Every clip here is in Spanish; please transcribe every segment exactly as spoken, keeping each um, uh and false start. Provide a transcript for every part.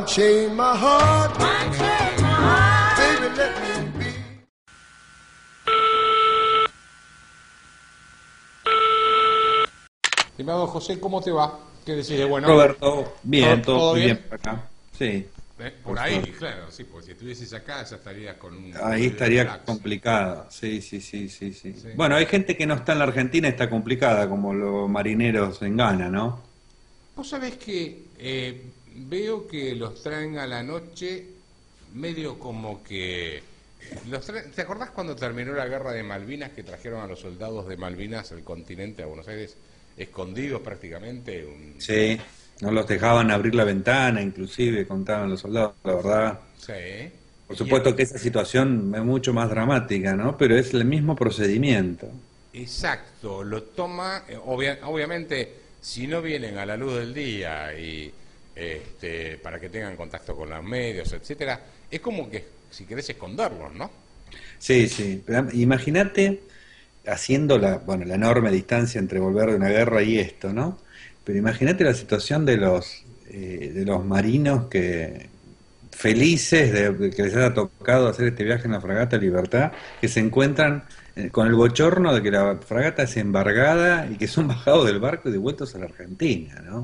Unchain my heart, unchain my heart, baby, let me be. Estimado José, ¿cómo te va? ¿Qué decís de bueno? Roberto, bien, ¿todo, todo, todo bien? bien por acá. Sí. ¿Eh? Por ahí, claro, sí, porque si estuvieses acá ya estarías con un... Ahí un estaría relax. complicado. Sí, sí, sí, sí, sí. Sí. Bueno, hay gente que no está en la Argentina y está complicada, como los marineros en Ghana, ¿no? Vos sabés que eh, veo que los traen a la noche medio como que... Los traen- ¿Te acordás cuando terminó la guerra de Malvinas que trajeron a los soldados de Malvinas al continente, a Buenos Aires, escondidos prácticamente? Un... Sí. No los dejaban abrir la ventana, inclusive, contaban los soldados, la verdad. Sí. Por Y en- supuesto que esa situación es mucho más dramática, ¿no? Pero es el mismo procedimiento. Exacto, lo toma, eh, obvia- obviamente, si no vienen a la luz del día y este, para que tengan contacto con los medios, etcétera, es como que si querés esconderlos, ¿no? Sí, sí. Pero imagínate haciendo la, bueno, la enorme distancia entre volver de una guerra y esto, ¿no? Pero imagínate la situación de los eh, de los marinos que felices de, de que les haya tocado hacer este viaje en la fragata Libertad, que se encuentran eh, con el bochorno de que la fragata es embargada y que son bajados del barco y devueltos a la Argentina, ¿no?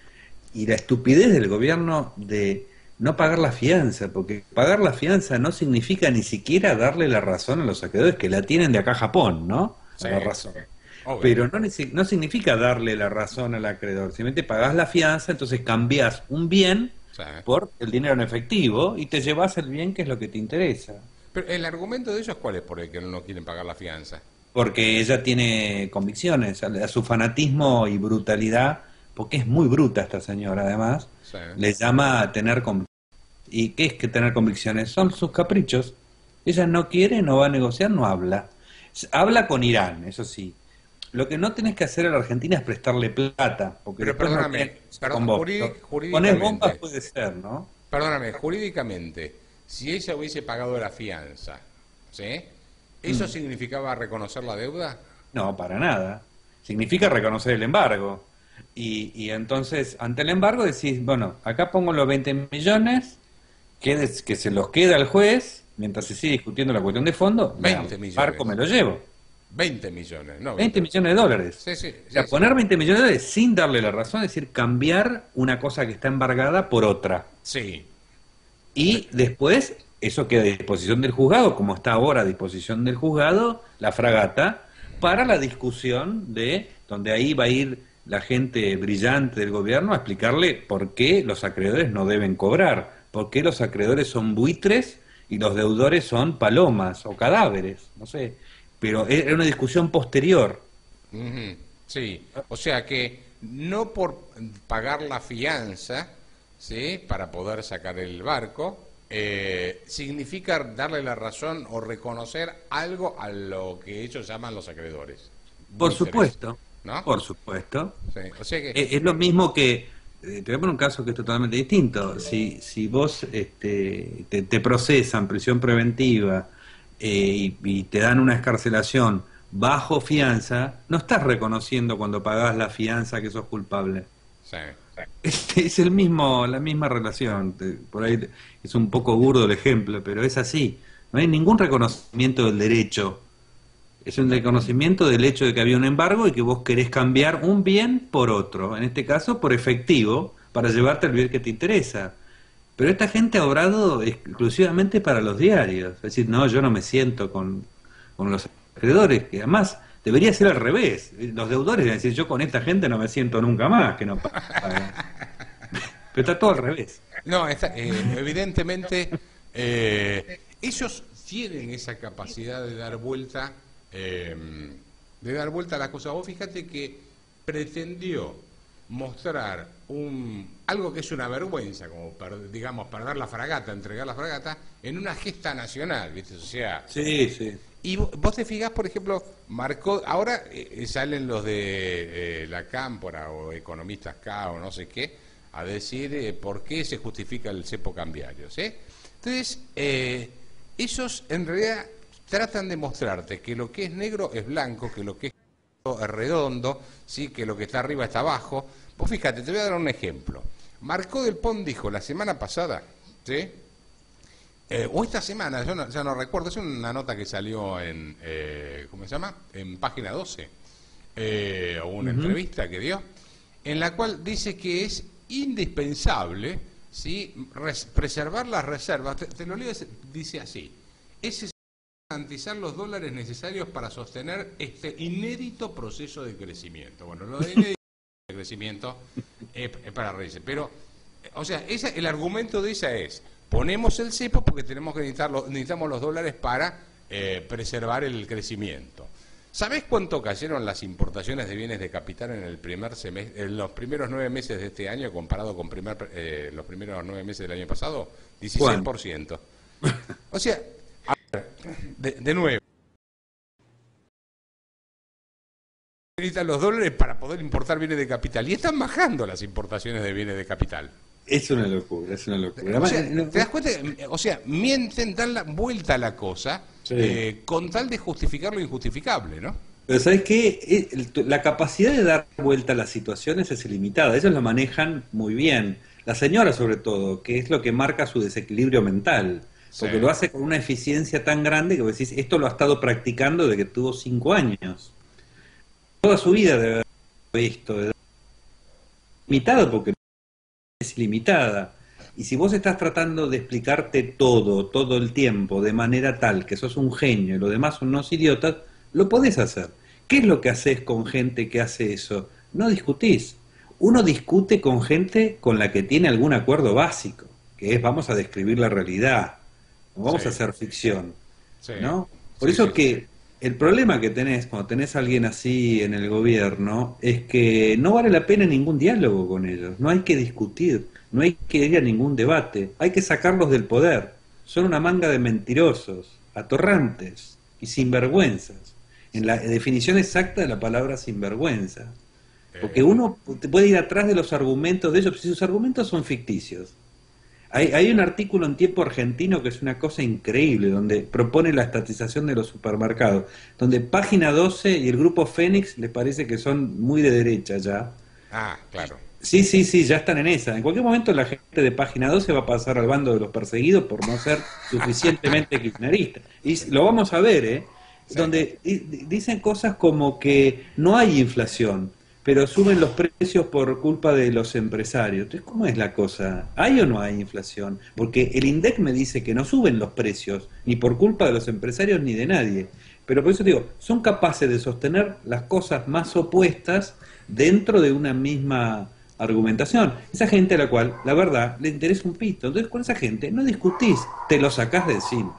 Y la estupidez del gobierno de no pagar la fianza, porque pagar la fianza no significa ni siquiera darle la razón a los saqueadores que la tienen de acá a Japón, ¿no? A Sí, la razón. obvio. Pero no, nece- no significa darle la razón al acreedor, simplemente pagás la fianza, entonces cambiás un bien Sí. por el dinero en efectivo y te llevas el bien que es lo que te interesa. Pero el argumento de ellos, ¿cuál es por el que no quieren pagar la fianza? Porque ella tiene convicciones, a, a su fanatismo y brutalidad, porque es muy bruta esta señora además, Sí. le llama a tener convicciones. ¿Y qué es que tener convicciones? Son sus caprichos. Ella no quiere, no va a negociar, no habla. S- Habla con Irán, eso sí. Lo que no tenés que hacer a la Argentina es prestarle plata, porque Pero después no perdóname, quiere negociar perdón, con vos. jurí- Poner bombas jurídicamente, puede ser, ¿no? perdóname, jurídicamente, si ella hubiese pagado la fianza, ¿sí? ¿Eso Mm. significaba reconocer la deuda? No, para nada. Significa reconocer el embargo. Y, y entonces, ante el embargo decís, bueno, acá pongo los veinte millones, que, des- que se los queda al juez, mientras se sigue discutiendo la cuestión de fondo, me veinte el barco me millones. lo llevo. veinte millones, no veinte veinte. millones de dólares. Sí, sí, O sea, sí, sí. poner veinte millones de dólares sin darle la razón, es decir, cambiar una cosa que está embargada por otra. Sí, Y después, eso queda a disposición del juzgado, como está ahora a disposición del juzgado, la fragata, para la discusión de, donde ahí va a ir la gente brillante del gobierno a explicarle por qué los acreedores no deben cobrar, por qué los acreedores son buitres y los deudores son palomas o cadáveres, no sé. Pero es una discusión posterior. ujú, sí. O sea que no por pagar la fianza, ¿sí? Para poder sacar el barco, eh, significa darle la razón o reconocer algo a lo que ellos llaman los acreedores. Por Buitres, supuesto, ¿no? por supuesto. Sí. O sea que, Es, es lo mismo que, eh, te voy a poner un caso que es totalmente distinto. Si, si vos este, te, te procesan prisión preventiva eh, y, y te dan una escarcelación bajo fianza, no estás reconociendo cuando pagás la fianza que sos culpable. sí. Es, es el mismo, la misma relación. Te- Por ahí te- es un poco burdo el ejemplo, pero es así. No hay ningún reconocimiento del derecho. Es un reconocimiento del hecho de que había un embargo y que vos querés cambiar un bien por otro, en este caso por efectivo, para llevarte el bien que te interesa. Pero esta gente ha obrado exclusivamente para los diarios. Es decir, no, yo no me siento con, con los acreedores, que además debería ser al revés. Los deudores deben decir, yo con esta gente no me siento nunca más, que no pagan. Pero está todo al revés. No, está- eh, evidentemente eh, ellos tienen esa capacidad de dar vuelta, eh, de dar vuelta a la cosa. Vos fíjate que pretendió mostrar un algo que es una vergüenza, como per- digamos perder la fragata, entregar la fragata, en una gesta nacional, ¿viste? O sea, Sí, sí. y vo- vos te fijás, por ejemplo, marcó, ahora eh, salen los de eh, la Cámpora o economistas K o no sé qué, a decir eh, por qué se justifica el cepo cambiario, ¿sí? Entonces, eh, ellos en realidad tratan de mostrarte que lo que es negro es blanco, que lo que es es redondo, ¿sí? Que lo que está arriba está abajo. Vos fíjate, te voy a dar un ejemplo. Marcó del Pont dijo la semana pasada, ¿sí? Eh, o esta semana, yo no, ya no recuerdo, es una nota que salió en, eh, ¿cómo se llama? En Página doce, eh, o una uh-huh. entrevista que dio, en la cual dice que es indispensable, ¿sí? Res, preservar las reservas. Te, te lo leo, dice así: es garantizar los dólares necesarios para sostener este inédito proceso de crecimiento. Bueno, lo de inédito de crecimiento es, es para reírse, pero, o sea, esa, el argumento de esa es: ponemos el cepo porque tenemos que necesitar los, necesitamos los dólares para eh, preservar el crecimiento. ¿Sabés cuánto cayeron las importaciones de bienes de capital en el primer semestre, en los primeros nueve meses de este año comparado con primer, eh, los primeros nueve meses del año pasado? dieciséis por ciento. O sea, a ver, de, de nuevo, necesitan los dólares para poder importar bienes de capital y están bajando las importaciones de bienes de capital. Es una locura, es una locura. O sea, ¿te das cuenta? O sea, mienten, dan la vuelta a la cosa, sí. eh, con tal de justificar lo injustificable, ¿no? Pero ¿sabes qué? La capacidad de dar vuelta a las situaciones es ilimitada. Ellos lo manejan muy bien. La señora, sobre todo, que es lo que marca su desequilibrio mental. Porque sí. lo hace con una eficiencia tan grande que vos decís, esto lo ha estado practicando desde que tuvo cinco años. Toda su vida debe haber visto. Limitado porque es ilimitada. Y si vos estás tratando de explicarte todo, todo el tiempo, de manera tal que sos un genio y los demás son unos idiotas, lo podés hacer. ¿Qué es lo que haces con gente que hace eso? No discutís. Uno discute con gente con la que tiene algún acuerdo básico, que es vamos a describir la realidad, no vamos sí. a hacer ficción. Sí. ¿No? Por sí, eso sí, que sí. el problema que tenés cuando tenés a alguien así en el gobierno es que no vale la pena ningún diálogo con ellos, no hay que discutir, no hay que ir a ningún debate, hay que sacarlos del poder. Son una manga de mentirosos, atorrantes y sinvergüenzas, en la definición exacta de la palabra sinvergüenza. Porque uno puede ir atrás de los argumentos de ellos, si sus argumentos son ficticios. Hay, hay un artículo en Tiempo Argentino que es una cosa increíble, donde propone la estatización de los supermercados, donde Página doce y el grupo Fénix les parece que son muy de derecha ya. Ah, claro. Sí, sí, sí, ya están en esa. En cualquier momento la gente de Página doce va a pasar al bando de los perseguidos por no ser suficientemente kirchnerista. Y lo vamos a ver, ¿eh? Sí. Donde dicen cosas como que no hay inflación, pero suben los precios por culpa de los empresarios. Entonces, ¿cómo es la cosa? ¿Hay o no hay inflación? Porque el INDEC me dice que no suben los precios, ni por culpa de los empresarios ni de nadie. Pero por eso digo, son capaces de sostener las cosas más opuestas dentro de una misma argumentación. Esa gente a la cual, la verdad, le interesa un pito. Entonces, con esa gente no discutís, te lo sacás de encima.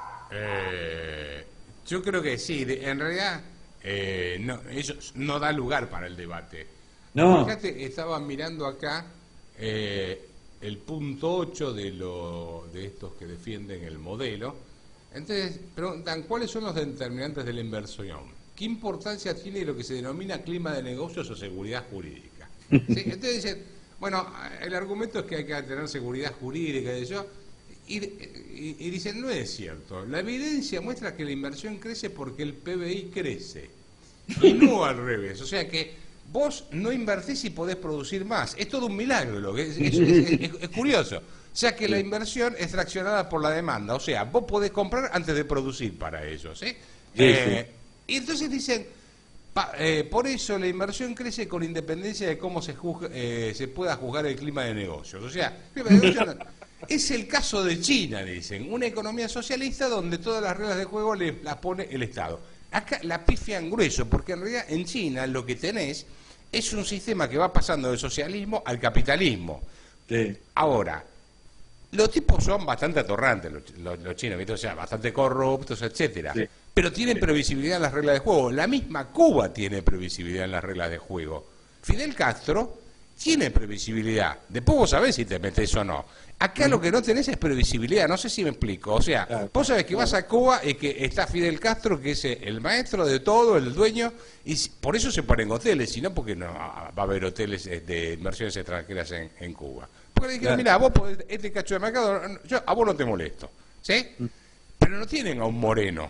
Eh, yo creo que sí, en realidad... Eh, no, ellos no da lugar para el debate. No. Fíjate, estaba mirando acá eh, el punto ocho de, lo, de estos que defienden el modelo. Entonces preguntan cuáles son los determinantes de la inversión, qué importancia tiene lo que se denomina clima de negocios o seguridad jurídica. ¿Sí? Entonces dicen, bueno, el argumento es que hay que tener seguridad jurídica y eso. Y, y, y dicen, no es cierto. La evidencia muestra que la inversión crece porque el P B I crece. Y no al revés. O sea que vos no invertís y podés producir más. Es todo un milagro. Lo que es, es, es, es, es curioso. O sea que la inversión es traccionada por la demanda. O sea, vos podés comprar antes de producir para ellos. ¿eh? Sí, Eh, sí. Y entonces dicen, pa, eh, por eso la inversión crece con independencia de cómo se, juzga, eh, se pueda juzgar el clima de negocios. O sea, el clima de negocios... Es el caso de China, dicen, una economía socialista donde todas las reglas de juego le, las pone el Estado. Acá la pifian grueso, porque en realidad en China lo que tenés es un sistema que va pasando del socialismo al capitalismo. Sí. Ahora, los tipos son bastante atorrantes, los, los, los chinos, o sea, bastante corruptos, etcétera. Sí. Pero tienen sí. previsibilidad en las reglas de juego. La misma Cuba tiene previsibilidad en las reglas de juego. Fidel Castro tiene previsibilidad. Después vos sabés si te metés o no. Acá lo que no tenés es previsibilidad, no sé si me explico. O sea, claro, vos sabés que vas a Cuba y que está Fidel Castro, que es el maestro de todo, el dueño, y por eso se ponen hoteles, sino porque no va a haber hoteles de inversiones extranjeras en, en Cuba. Porque le dijeron, claro. Mira, vos podés, este cacho de mercado, yo a vos no te molesto, ¿sí? Pero no tienen a un moreno,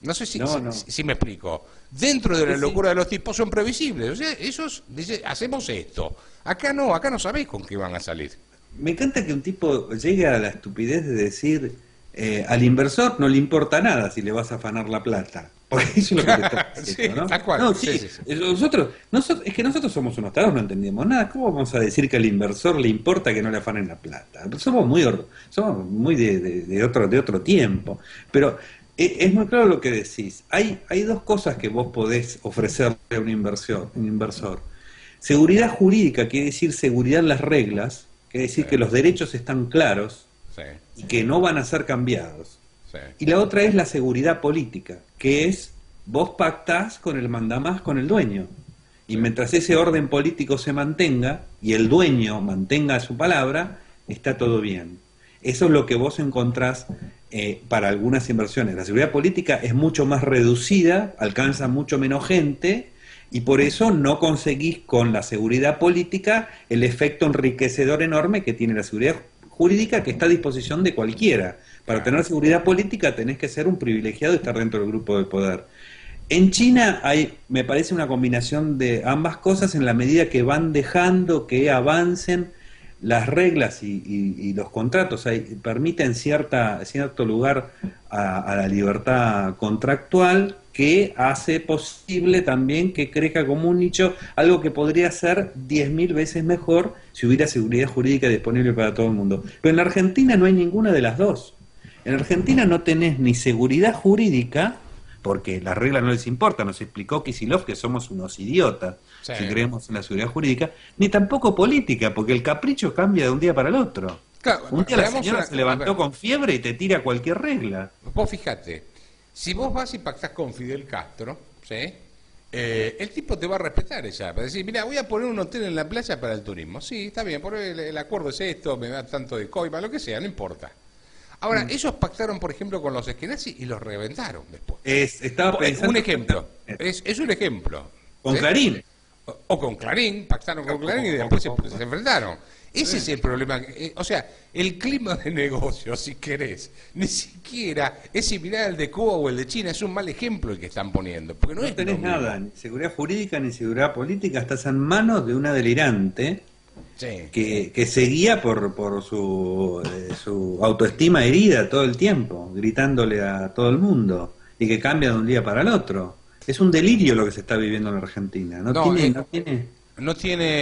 No sé si, No, si, no. si me explico. Dentro de la Sí, sí. locura de los tipos son previsibles. O sea, esos dicen, hacemos esto. Acá no, acá no sabéis con qué van a salir. Me encanta que un tipo llegue a la estupidez de decir eh, al inversor no le importa nada si le vas a afanar la plata. Porque eso es lo que te está Sí, diciendo, ¿no? tal cual. No, Sí, sí, sí, sí. eh, nosotros, nosotros, es que nosotros somos unos tarados, no entendemos nada. ¿Cómo vamos a decir que al inversor le importa que no le afanen la plata? Somos muy, or- somos muy de, de- de otro, de otro tiempo. Pero eh, es muy claro lo que decís. Hay, hay dos cosas que vos podés ofrecerle a un inversor, un inversor. Seguridad jurídica quiere decir seguridad en las reglas, quiere decir que los derechos están claros Sí, y que no van a ser cambiados. sí. Y la otra es la seguridad política, que es vos pactás con el mandamás, con el dueño. Y mientras ese orden político se mantenga y el dueño mantenga su palabra, está todo bien. Eso es lo que vos encontrás eh, para algunas inversiones. La seguridad política es mucho más reducida, alcanza mucho menos gente y por eso no conseguís con la seguridad política el efecto enriquecedor enorme que tiene la seguridad jurídica, que está a disposición de cualquiera. Para tener seguridad política tenés que ser un privilegiado y estar dentro del grupo de poder. En China hay, me parece, una combinación de ambas cosas en la medida que van dejando que avancen las reglas y, y- y los contratos, hay- permiten cierta, cierto lugar a, a la libertad contractual que hace posible también que crezca como un nicho algo que podría ser diez mil veces mejor si hubiera seguridad jurídica disponible para todo el mundo. Pero en la Argentina no hay ninguna de las dos. En Argentina no tenés ni seguridad jurídica, porque las reglas no les importa, nos explicó Kicillof que somos unos idiotas Sí. si creemos en la seguridad jurídica, ni tampoco política, porque el capricho cambia de un día para el otro. Claro, Un día la veamos señora una- se levantó a ver. con fiebre y te tira cualquier regla. Vos fíjate, si vos vas y pactás con Fidel Castro, ¿sí? Eh, el tipo te va a respetar ella, para decir, mira, voy a poner un hotel en la playa para el turismo. Sí, está bien, por el, el acuerdo es esto, me da tanto de coima, lo que sea, no importa. Ahora, ellos pactaron, por ejemplo, con los esquenazis y los reventaron después. Es, estaba Po- pensando Un ejemplo, es, es un ejemplo. con ¿sí? Clarín. O, o con Clarín, pactaron con Clarín y después se, se enfrentaron. Ese es el problema. eh, O sea, el clima de negocio, si querés, ni siquiera es similar al de Cuba o el de China, es un mal ejemplo el que están poniendo. Porque no, No es tenés lo mismo. nada, ni seguridad jurídica ni seguridad política, estás en manos de una delirante Sí. que, que se guía por, por su, eh, su autoestima herida todo el tiempo, gritándole a todo el mundo, y que cambia de un día para el otro. Es un delirio lo que se está viviendo en la Argentina. No, No, tiene, eh, no tiene. No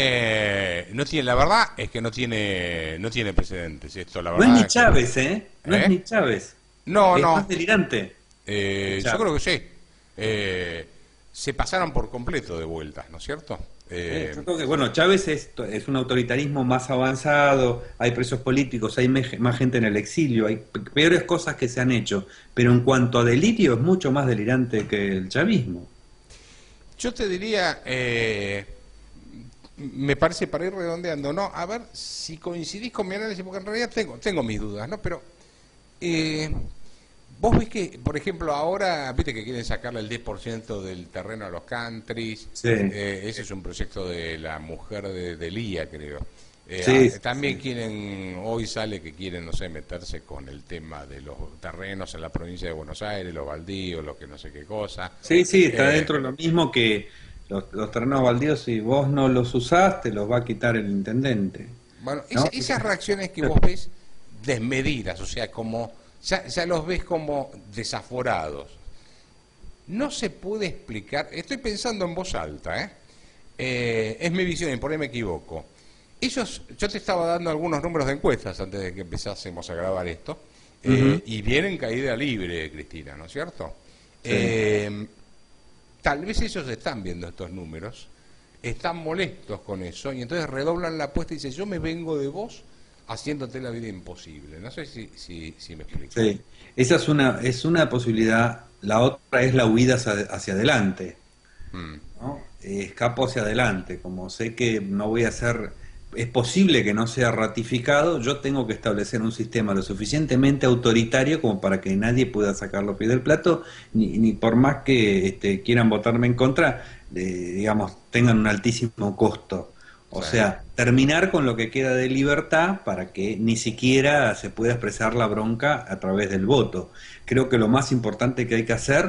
tiene, no tiene, la verdad es que no tiene, no tiene precedentes esto, la No verdad. es ni es que- Chávez, ¿eh? No ¿Eh? es ni Chávez. No, es no. más delirante. Eh, yo Chávez. creo que sí. Eh, se pasaron por completo de vueltas, ¿no es cierto? Eh, Eh, yo creo que, bueno, Chávez es, es un autoritarismo más avanzado, hay presos políticos, hay me- más gente en el exilio, hay pe- peores cosas que se han hecho, pero en cuanto a delirio es mucho más delirante que el chavismo. Yo te diría, eh, me parece para ir redondeando, ¿no? A ver si coincidís con mi análisis, porque en realidad tengo, tengo mis dudas, ¿no? Pero eh, vos ves que, por ejemplo, ahora, viste que quieren sacarle el diez por ciento del terreno a los countries, Sí. eh, ese es un proyecto de la mujer de, de Lía, creo. Eh, Sí, ah, sí, también sí. quieren, hoy sale que quieren, no sé, meterse con el tema de los terrenos en la provincia de Buenos Aires, los baldíos, lo que no sé qué cosa. Sí, sí, está Eh, dentro de lo mismo que los, los terrenos baldíos, si vos no los usás, te los va a quitar el intendente. Bueno, ¿no? esa- esas reacciones que vos ves desmedidas, o sea, como ya, ya los ves como desaforados, no se puede explicar, estoy pensando en voz alta, ¿eh? Eh, es mi visión y por ahí me equivoco. Ellos, yo te estaba dando algunos números de encuestas antes de que empezásemos a grabar esto, eh, Ujú. y vienen caída libre, Cristina, ¿no es cierto? Sí. Eh, tal vez ellos están viendo estos números, están molestos con eso, y entonces redoblan la apuesta y dicen, yo me vengo de vos haciéndote la vida imposible. No sé si, si, si me explico. Sí, esa es una, es una posibilidad. La otra es la huida hacia, hacia adelante, Mm. ¿no? Eh, escapo hacia adelante. Como sé que no voy a ser, es posible que no sea ratificado, yo tengo que establecer un sistema lo suficientemente autoritario como para que nadie pueda sacar los pies del plato, ni, ni por más que este, quieran votarme en contra, eh, digamos, tengan un altísimo costo. O Sí. sea, terminar con lo que queda de libertad para que ni siquiera se pueda expresar la bronca a través del voto. Creo que lo más importante que hay que hacer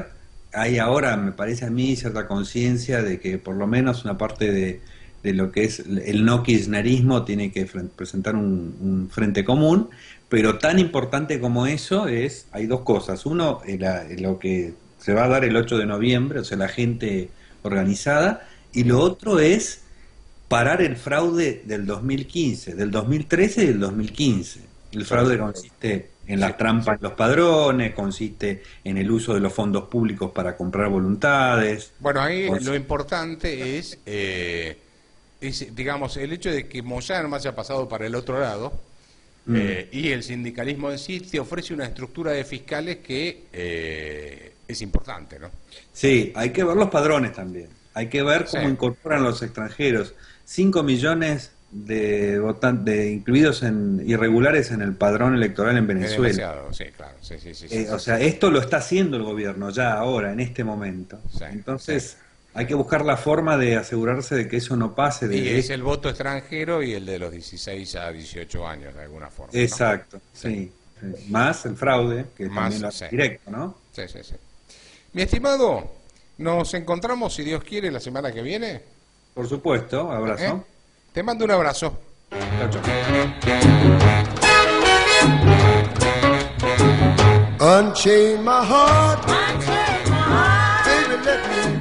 hay ahora, me parece a mí, cierta conciencia de que por lo menos una parte de, de lo que es el no kirchnerismo tiene que fren- presentar un, un frente común, pero tan importante como eso es, hay dos cosas. Uno, eh, la- eh, lo que se va a dar el ocho de noviembre, o sea, la gente organizada, y lo otro es parar el fraude del dos mil quince, del dos mil trece y del dos mil quince. El Sobre fraude todo. consiste en Sí, la trampa en los padrones, consiste en el uso de los fondos públicos para comprar voluntades. Bueno, ahí cons- lo importante es, eh, es, digamos, el hecho de que Moyano haya pasado para el otro lado Mm. eh, y el sindicalismo en sí te ofrece una estructura de fiscales que eh, es importante, ¿no? Sí, hay que ver los padrones también. Hay que ver Sí, cómo incorporan los extranjeros. Cinco millones de votantes incluidos en irregulares en el padrón electoral en es Venezuela. demasiado, sí, claro, sí, sí, sí, sí, Eh, sí, o sí, sea, esto lo está haciendo el gobierno ya ahora, en este momento. sí, Entonces, sí. hay que buscar la forma de asegurarse de que eso no pase Y desde es el voto extranjero y el de los dieciséis a dieciocho años, de alguna forma, ¿no? Exacto, sí. Sí. Más el fraude, que Más, también lo sí. hace directo, ¿no? Sí, sí, sí. Mi estimado, nos encontramos, si Dios quiere, la semana que viene. Por supuesto, ¿eh? abrazo. Te mando un abrazo. Chao, chao. Unchain my heart, baby, let me